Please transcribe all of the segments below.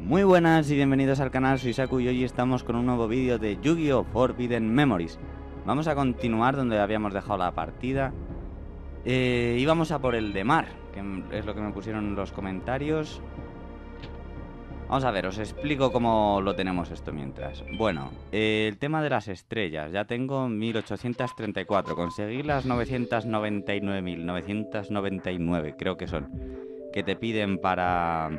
Muy buenas y bienvenidos al canal, soy Saku y hoy estamos con un nuevo vídeo de Yu-Gi-Oh! Forbidden Memories. Vamos a continuar donde habíamos dejado la partida. Íbamos a por el de mar, que es lo que me pusieron en los comentarios. Vamos a ver, os explico cómo lo tenemos esto mientras. Bueno, el tema de las estrellas, ya tengo 1834, conseguí las 999.999, creo que son, que te piden para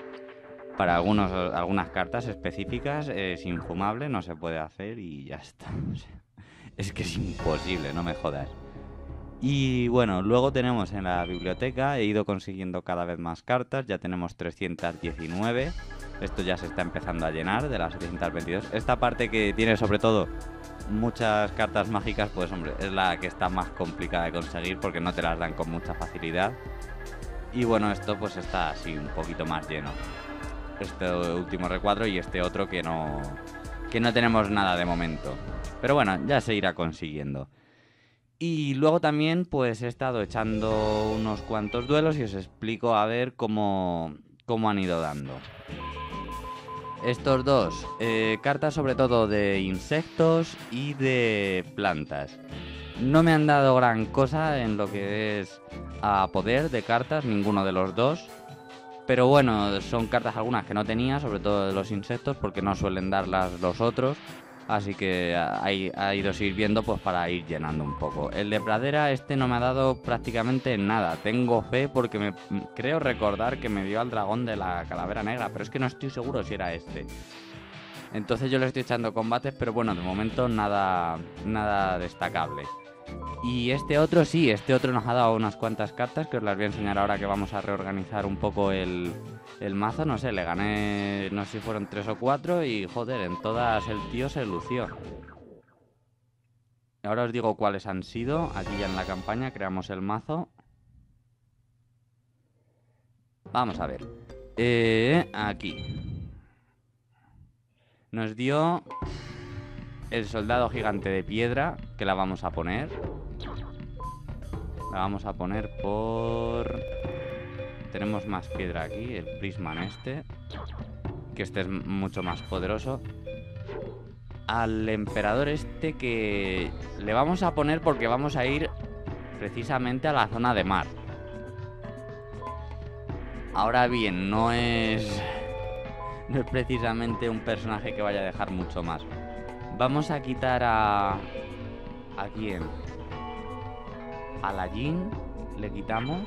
algunas cartas específicas. Es infumable, no se puede hacer y ya está. O sea, es que es imposible, no me jodas. Y bueno, luego tenemos en la biblioteca, he ido consiguiendo cada vez más cartas, ya tenemos 319. Esto ya se está empezando a llenar de las 722. Esta parte que tiene sobre todo muchas cartas mágicas, pues hombre, es la que está más complicada de conseguir porque no te las dan con mucha facilidad. Y bueno, esto pues está así un poquito más lleno. Este último recuadro y este otro que no tenemos nada de momento. Pero bueno, ya se irá consiguiendo. Y luego también pues he estado echando unos cuantos duelos y os explico a ver cómo han ido dando. Estos dos, cartas sobre todo de insectos y de plantas. No me han dado gran cosa en lo que es a poder de cartas, ninguno de los dos. Pero bueno, son cartas algunas que no tenía, sobre todo de los insectos, porque no suelen darlas los otros. Así que ha ido sirviendo pues para ir llenando un poco. El de pradera este no me ha dado prácticamente nada. Tengo fe porque creo recordar que me dio al dragón de la calavera negra, pero es que no estoy seguro si era este. Entonces yo le estoy echando combates, pero bueno, de momento nada destacable. Y este otro sí, este otro nos ha dado unas cuantas cartas que os las voy a enseñar ahora que vamos a reorganizar un poco el mazo. No sé, le gané, no sé si fueron 3 o 4 y joder, en todas el tío se lució. Ahora os digo cuáles han sido. Aquí ya en la campaña creamos el mazo. Vamos a ver. Aquí. Nos dio el soldado gigante de piedra, que la vamos a poner. La vamos a poner por... Tenemos más piedra aquí, el Prisman este, que este es mucho más poderoso. Al emperador este que le vamos a poner porque vamos a ir precisamente a la zona de mar. Ahora bien, no es precisamente un personaje que vaya a dejar mucho más. Vamos a quitar ¿a quién? A la Jin le quitamos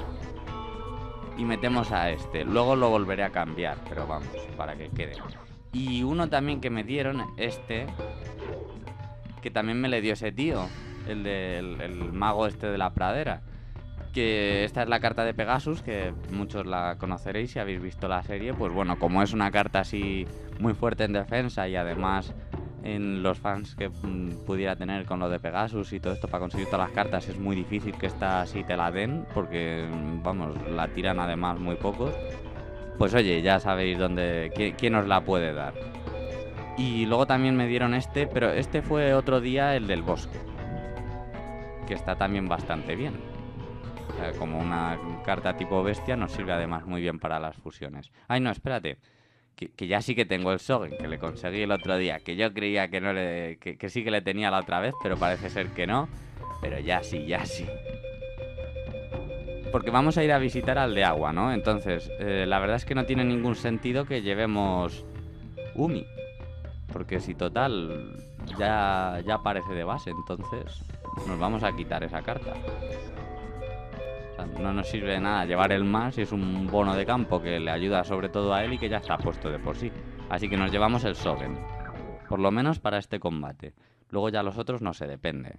y metemos a este. Luego lo volveré a cambiar, pero vamos, para que quede. Y uno también que me dieron, este, que también me le dio ese tío, el mago este de la pradera. Que esta es la carta de Pegasus, que muchos la conoceréis si habéis visto la serie. Pues bueno, como es una carta así muy fuerte en defensa y además en los fans que pudiera tener con lo de Pegasus y todo esto para conseguir todas las cartas, es muy difícil que esta así te la den, porque vamos, la tiran además muy pocos. Pues oye, ya sabéis quién os la puede dar. Y luego también me dieron este, pero este fue otro día, el del bosque, que está también bastante bien. O sea, como una carta tipo bestia, nos sirve además muy bien para las fusiones. Ay, no, espérate. Que ya sí que tengo el Sogen, que le conseguí el otro día. Que yo creía que no que sí que le tenía la otra vez, pero parece ser que no. Pero ya sí, ya sí. Porque vamos a ir a visitar al de agua, ¿no? Entonces, la verdad es que no tiene ningún sentido que llevemos Umi. Porque si total ya aparece de base, entonces nos vamos a quitar esa carta. O sea, no nos sirve de nada llevar el más si es un bono de campo que le ayuda sobre todo a él y que ya está puesto de por sí. Así que nos llevamos el Sogen, por lo menos para este combate. Luego ya los otros no sé, depende.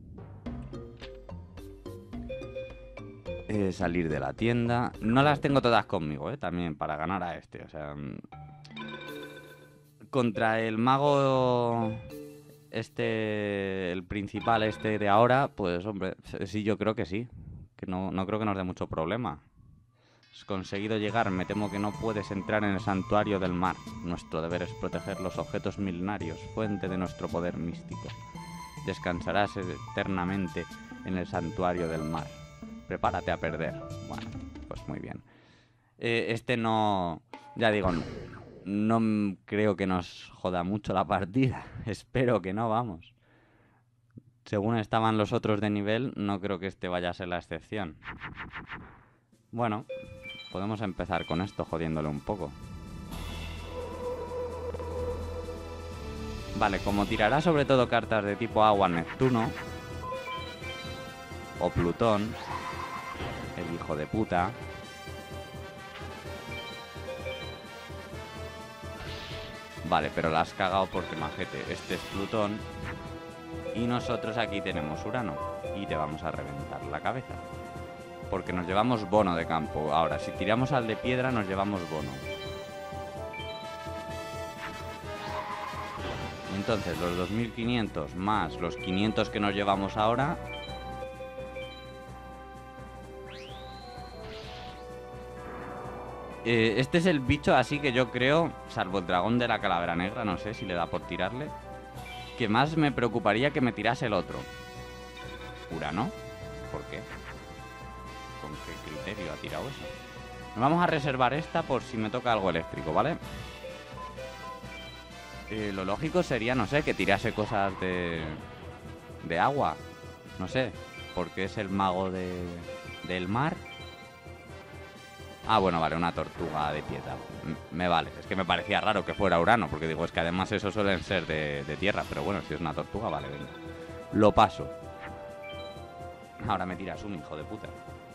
Salir de la tienda. No las tengo todas conmigo, también para ganar a este. O sea, contra el mago este, el principal este de ahora, pues hombre, sí, yo creo que sí. Que no creo que nos dé mucho problema. Has conseguido llegar, me temo que no puedes entrar en el santuario del mar. Nuestro deber es proteger los objetos milenarios, fuente de nuestro poder místico. Descansarás eternamente en el santuario del mar. Prepárate a perder. Bueno, pues muy bien. Este no... Ya digo, no creo que nos joda mucho la partida. Espero que no, vamos. Según estaban los otros de nivel, no creo que este vaya a ser la excepción. Bueno, podemos empezar con esto, jodiéndole un poco. Vale, como tirará sobre todo cartas de tipo agua Neptuno o Plutón, el hijo de puta. Vale, pero la has cagado porque, majete, este es Plutón y nosotros aquí tenemos Urano y te vamos a reventar la cabeza. Porque nos llevamos bono de campo. Ahora, si tiramos al de piedra nos llevamos bono. Entonces, los 2500 más los 500 que nos llevamos ahora... este es el bicho así que yo creo, salvo el dragón de la calavera negra, no sé si le da por tirarle, que más me preocuparía que me tirase el otro. ¿Urano? ¿Por qué? ¿Con qué criterio ha tirado eso? Nos vamos a reservar esta por si me toca algo eléctrico, ¿vale? Lo lógico sería, no sé, que tirase cosas de agua. No sé, porque es el mago del mar. Ah, bueno, vale, una tortuga de piedra. Me vale. Es que me parecía raro que fuera Urano, porque digo, es que además esos suelen ser de tierra. Pero bueno, si es una tortuga, vale, venga. Lo paso. Ahora me tiras un hijo de puta.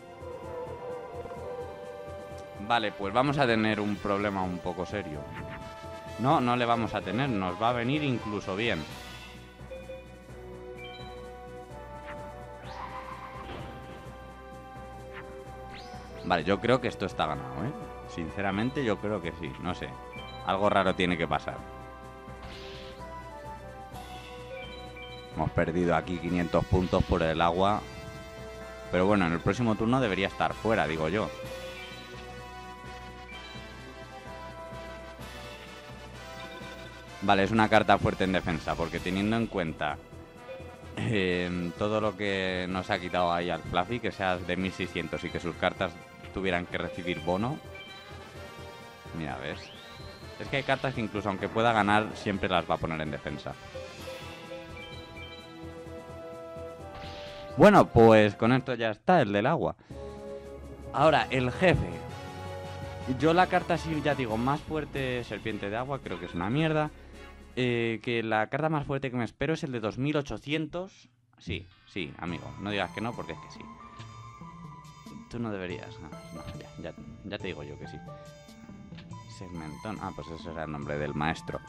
Vale, pues vamos a tener un problema un poco serio. No, no le vamos a tener. Nos va a venir incluso bien. Vale, yo creo que esto está ganado, ¿eh? Sinceramente, yo creo que sí. No sé. Algo raro tiene que pasar. Hemos perdido aquí 500 puntos por el agua. Pero bueno, en el próximo turno debería estar fuera, digo yo. Vale, es una carta fuerte en defensa, porque teniendo en cuenta todo lo que nos ha quitado ahí al Fluffy, que sea de 1600 y que sus cartas tuvieran que recibir bono. Mira, ves. Es que hay cartas que incluso aunque pueda ganar, siempre las va a poner en defensa. Bueno, pues con esto ya está, el del agua. Ahora, el jefe. Yo la carta, sí, ya digo, más fuerte, serpiente de agua, creo que es una mierda. Que la carta más fuerte que me espero es el de 2800. Sí, sí, amigo, no digas que no porque es que sí. Tú no deberías. No, ya te digo yo que sí. Segmentón. Ah, pues ese era el nombre del maestro.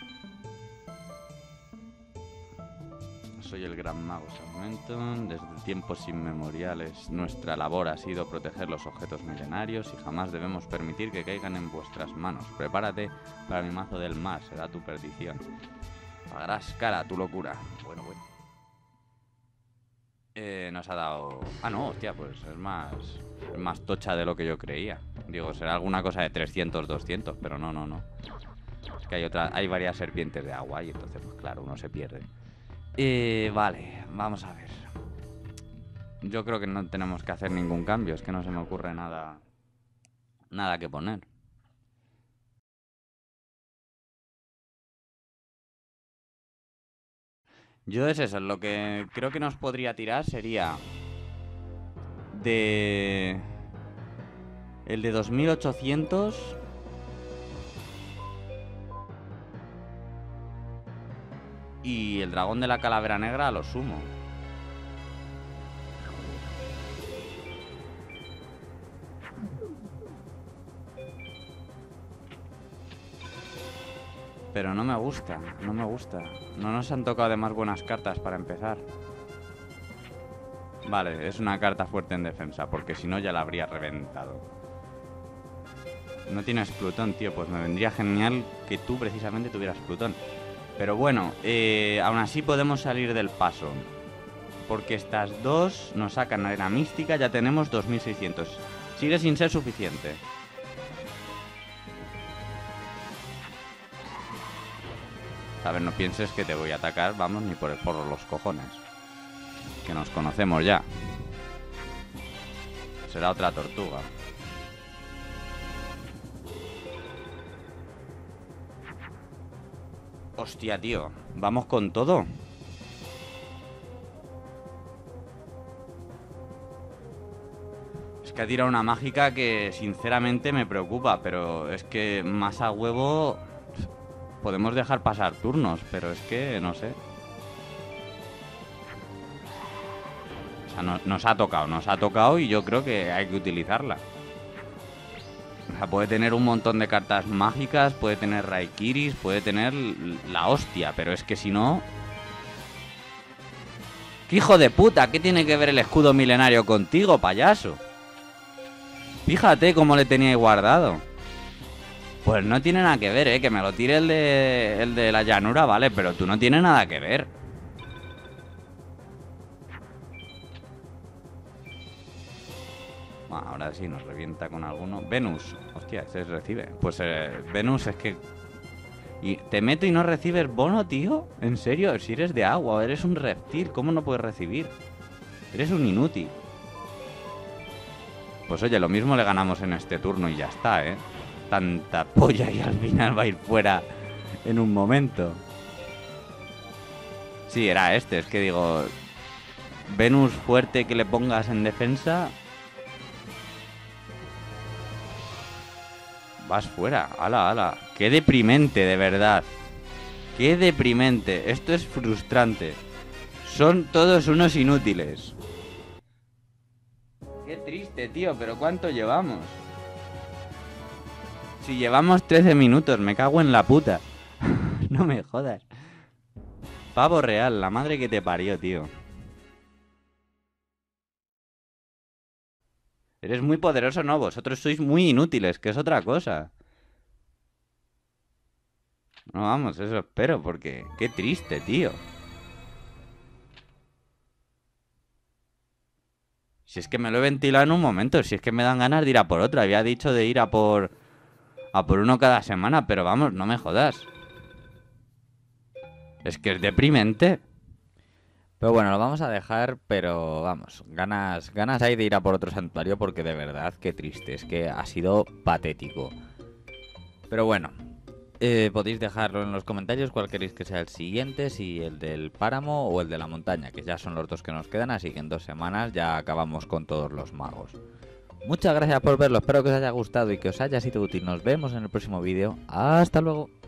Soy el gran mago Segmenton. Desde tiempos inmemoriales nuestra labor ha sido proteger los objetos milenarios y jamás debemos permitir que caigan en vuestras manos. Prepárate para mi mazo del mar, será tu perdición. Pagarás cara a tu locura. Bueno. Nos ha dado... Ah, no, hostia, pues es más tocha de lo que yo creía. Digo, será alguna cosa de 300, 200, pero no. Es que hay varias serpientes de agua y entonces, pues claro, uno se pierde. Vale, vamos a ver. Yo creo que no tenemos que hacer ningún cambio. Es que no se me ocurre nada que poner. Yo es eso, lo que creo que nos podría tirar sería el de 2800. Y el dragón de la calavera negra a lo sumo. Pero no me gusta. No nos han tocado además buenas cartas para empezar. Vale, es una carta fuerte en defensa, porque si no ya la habría reventado. No tienes Plutón, tío, pues me vendría genial que tú precisamente tuvieras Plutón. Pero bueno, aún así podemos salir del paso. Porque estas dos nos sacan arena mística, ya tenemos 2600. Sigue sin ser suficiente. A ver, no pienses que te voy a atacar, vamos, ni por el forro los cojones. Que nos conocemos ya. Será otra tortuga. Hostia, tío. Vamos con todo. Es que ha tirado una mágica que sinceramente me preocupa, pero es que más a huevo podemos dejar pasar turnos, pero es que no sé. O sea, nos ha tocado y yo creo que hay que utilizarla. O sea, puede tener un montón de cartas mágicas, puede tener Raikiris, puede tener la hostia, pero es que si no... ¡Qué hijo de puta! ¿Qué tiene que ver el escudo milenario contigo, payaso? Fíjate cómo le tenía guardado. Pues no tiene nada que ver, que me lo tire el de la llanura, vale, pero tú no tienes nada que ver. Bueno, ahora sí nos revienta con alguno. Venus, hostia, ese recibe. Pues Venus es que... ¿Y te meto y no recibes bono, tío? ¿En serio? Si eres de agua, eres un reptil, ¿cómo no puedes recibir? Eres un inútil. Pues oye, lo mismo le ganamos en este turno y ya está, ¿eh? Tanta polla y al final va a ir fuera en un momento. Sí, era este, es que digo... Venus fuerte que le pongas en defensa... Vas fuera, ala, ala. Qué deprimente, de verdad. Qué deprimente. Esto es frustrante. Son todos unos inútiles. Qué triste, tío, pero ¿cuánto llevamos? Si llevamos 13 minutos, me cago en la puta. No me jodas. Pavo real, la madre que te parió, tío. Eres muy poderoso, no, vosotros sois muy inútiles, que es otra cosa. No, vamos, eso espero, porque... Qué triste, tío. Si es que me lo he ventilado en un momento, si es que me dan ganas de ir a por otro. Había dicho de ir a por uno cada semana, pero vamos, no me jodas. Es que es deprimente. Pero bueno, lo vamos a dejar, pero vamos, ganas hay de ir a por otro santuario porque de verdad, qué triste, es que ha sido patético. Pero bueno, podéis dejarlo en los comentarios cuál queréis que sea el siguiente, si el del páramo o el de la montaña, que ya son los dos que nos quedan, así que en 2 semanas ya acabamos con todos los magos. Muchas gracias por verlo, espero que os haya gustado y que os haya sido útil. Nos vemos en el próximo vídeo. Hasta luego.